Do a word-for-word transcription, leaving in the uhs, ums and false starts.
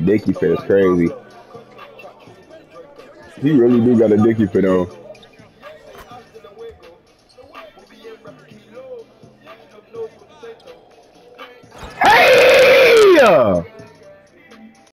Dicky fit is crazy. He really do got a Dicky fit on. Hey!